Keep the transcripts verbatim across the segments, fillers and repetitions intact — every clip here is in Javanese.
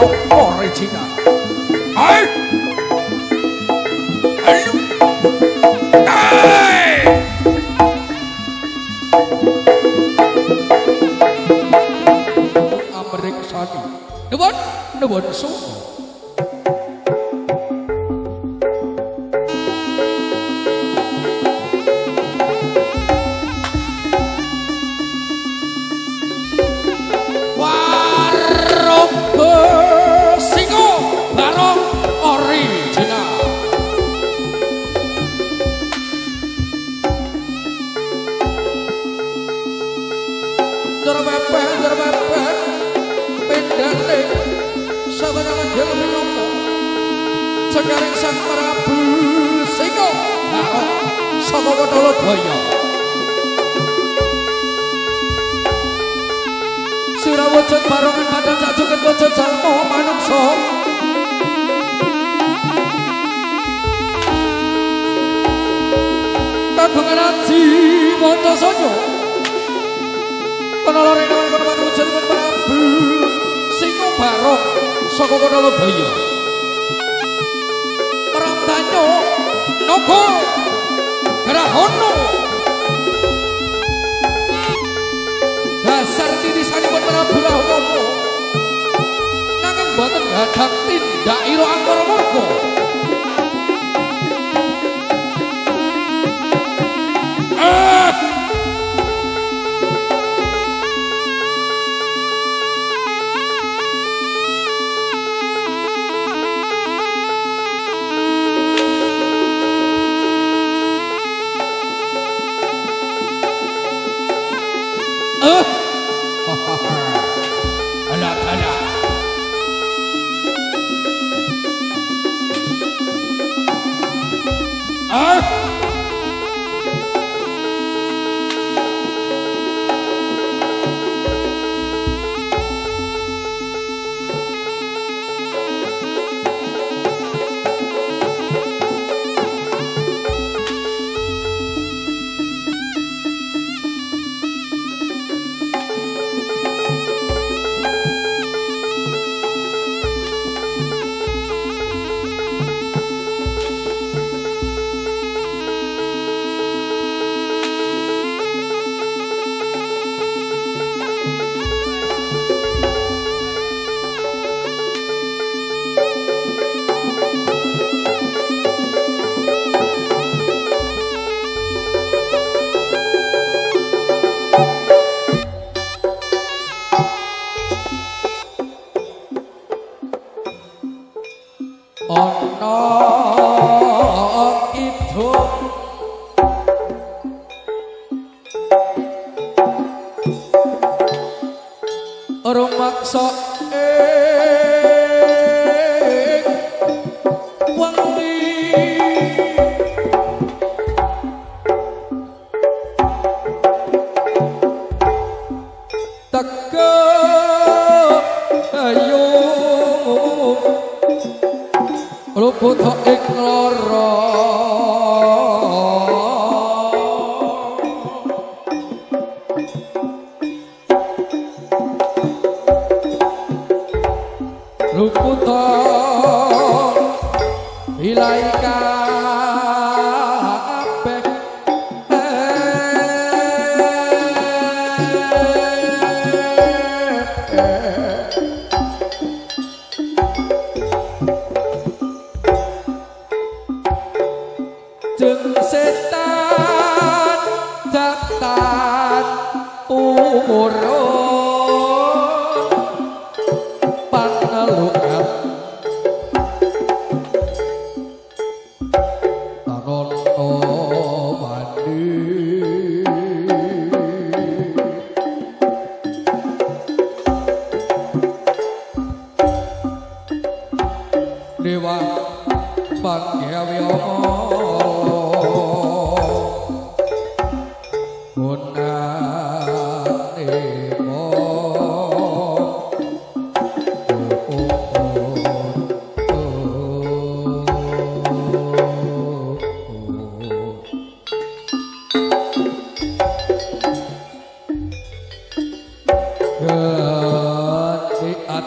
barong original. Hai. Ayo. Hai. Amerika Sani. Nuwun, nuwun suwun. Sekarang sang Prabu Singo Barong saka Kodolodaya Surawujud barongan padang sak juket wujud jalma manungsa kagungan aji Wantasanya kana lare nang kono manungsanipun Prabu Singo Barong saka Kodolodaya Tanyo Nogo Garahono dasar titisanipun Prabu Rahwana nanging boten gadhah tindak ira angkara murka eh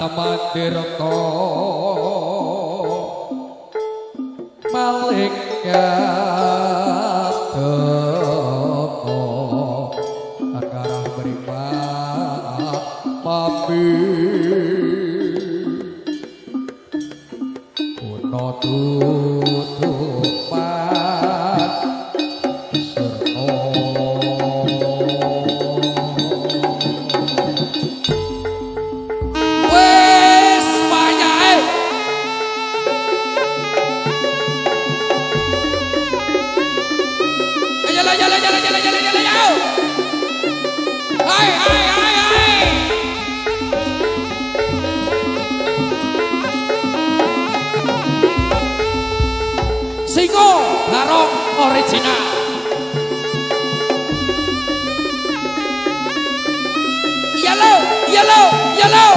Tamandirta malaikat doko agarah beriman mami kuno tutupan serno Singo Barong original. Yellow, yellow, yellow.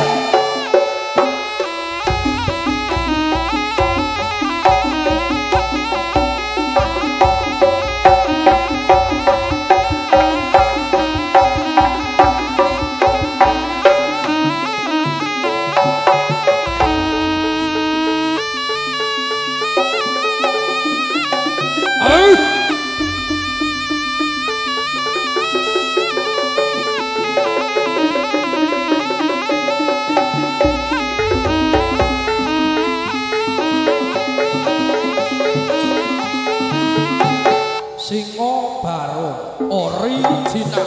Singo Barong original.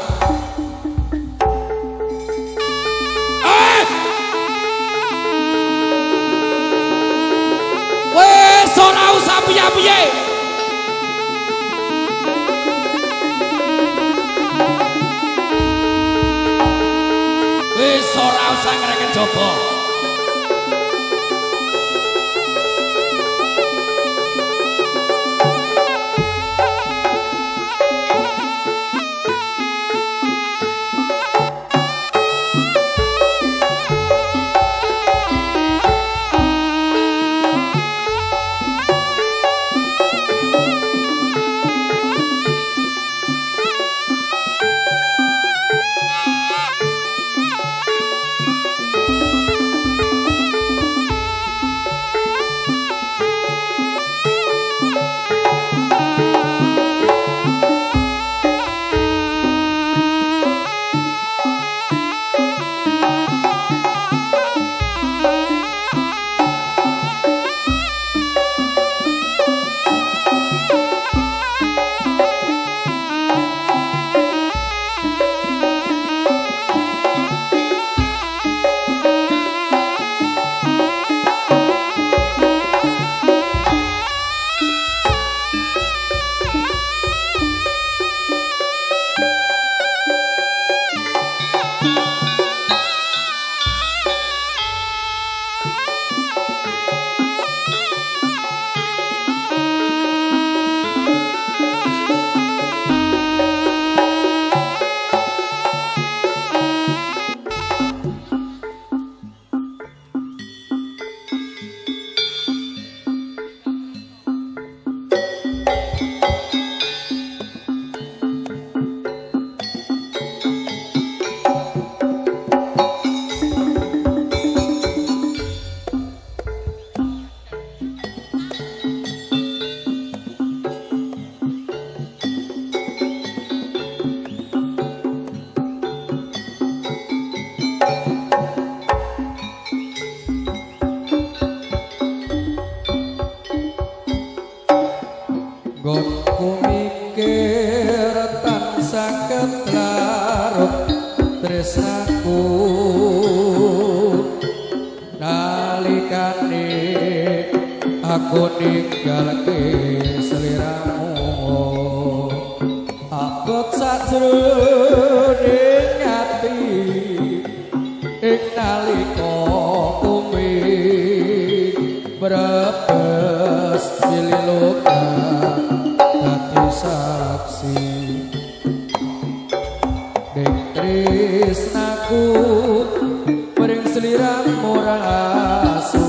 Eh! Wes ora usah piye-piye. Wes ora usah ngreken jaba. Gonku mikir tansah ketlarut tresnaku nalikane aku ninggalke sliramu abot sajroning ati ing nalika kuwi brebes sililuka saksi dek tresnaku mering sliramu rasu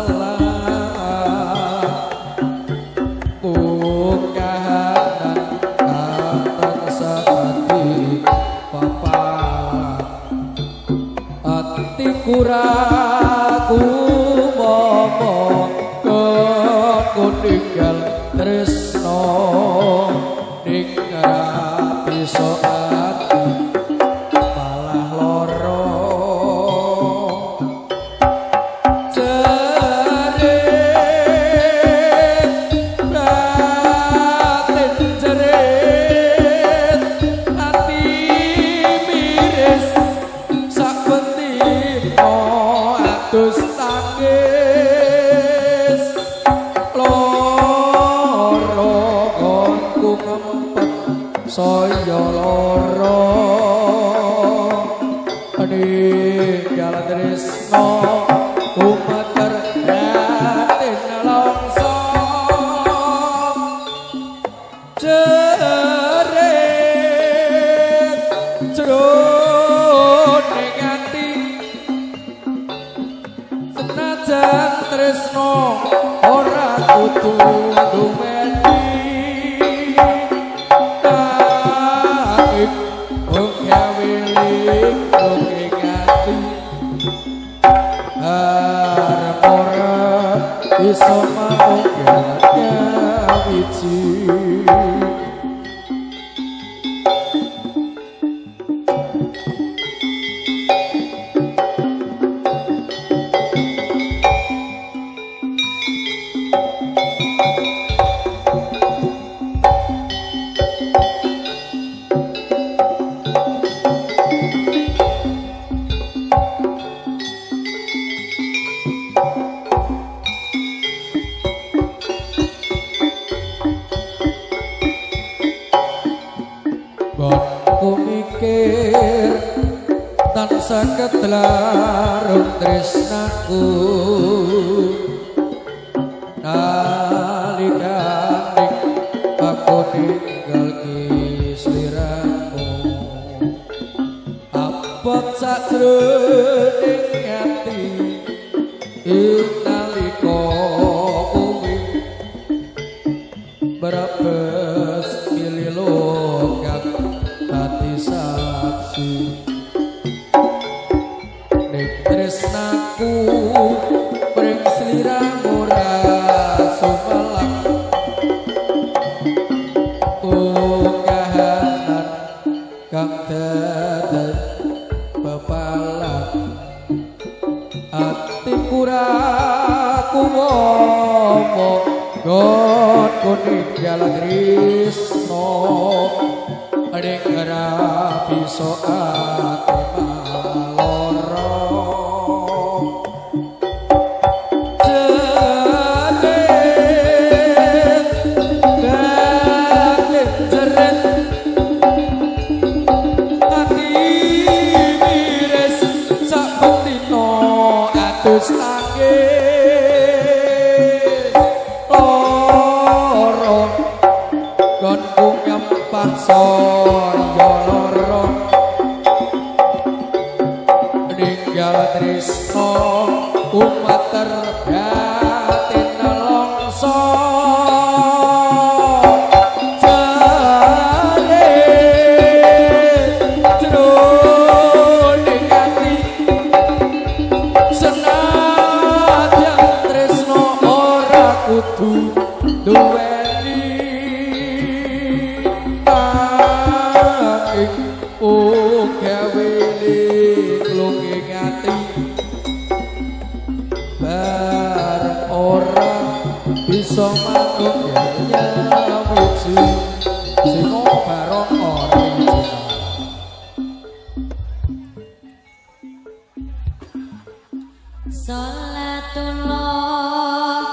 melah kahanan atang sakati papat ati kurang aku tinggal tresno ning rapi ati malah loro jerit batin jerit ati miris sak bentino atus tangis loro konku ngempet saya loro ninggal tresno kumeter batin longso jerit jroning ati senajan tresno ora kudu duweni iso mau galaknya wiji tansah ketlarung tresnaku nalikane aku tinggal ki sliramu abot sajroning ati ing nalika kuwi berbes pilih logat hati saksi tresnaku pring sliramu rasumelak unggahanan kang dadan pepalang atiku ra kuwomo gonku ninggal tresno ning rapi ati tangis loro konku nyempah saya loro ninggal tresno umater batin longso duweni ing gawe klunging ati bareng ora bisa manut nyawiji sing bareng ora salatullah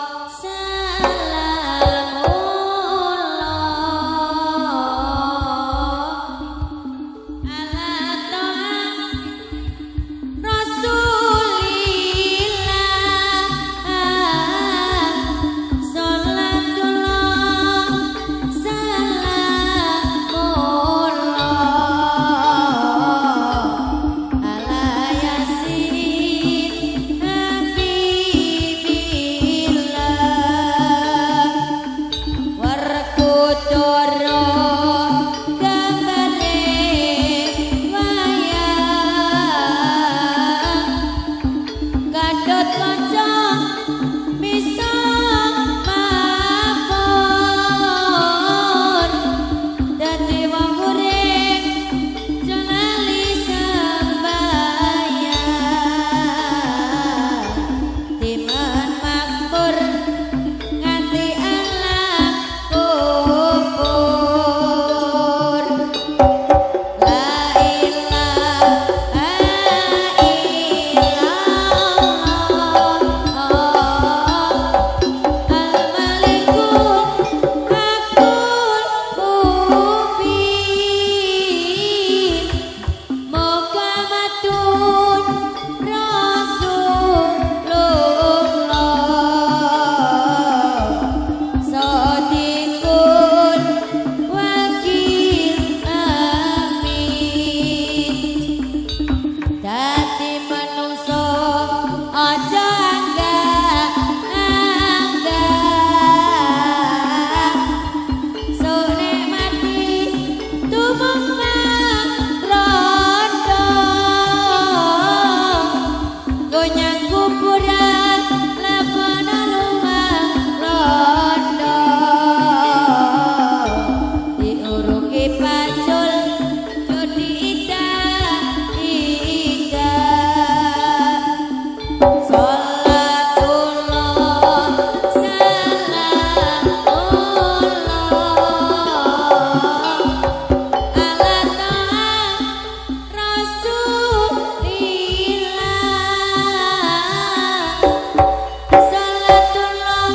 Habibi Ojo anggap anggap sone mati tumung nang rondo gonyang kuburan lakono lumang rondo diuruki pacul jodi indah indah Salatullah salamullah ala ta'a Rasulillah Salatullah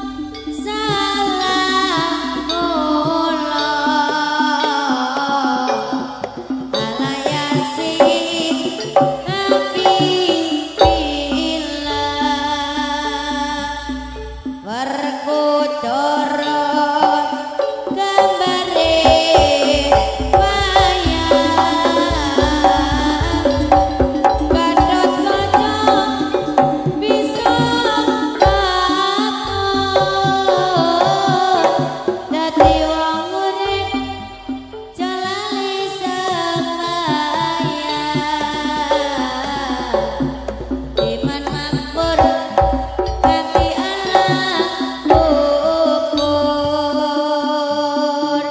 salamullah ala yasin Habibillah Werkudara gambare wayang Gatot kaca bisa katon dadi wong urip jalane sembayang iman makmur hati anak kubur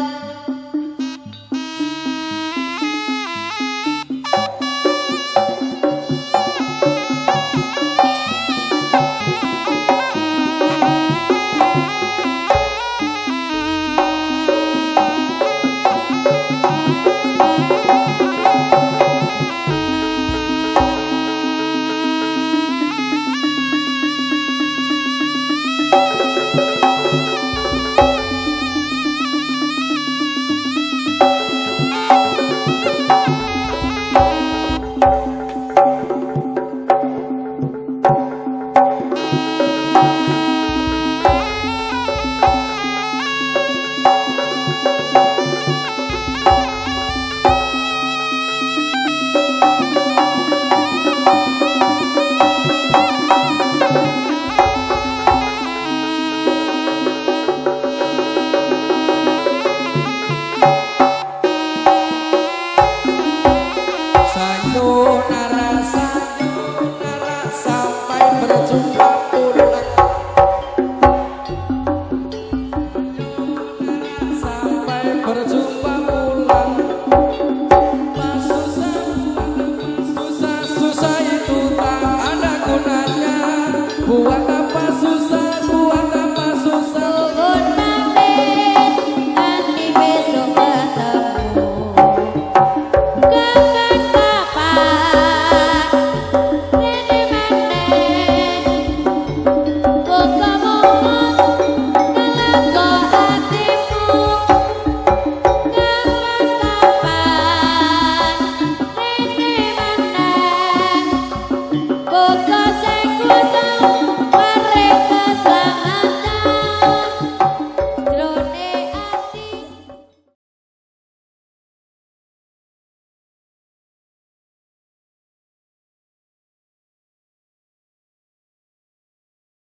sayonara sayonara sampai berjumpa pulang sampai berjumpa pulang pas susah susah susah itu tak ada gunanya buat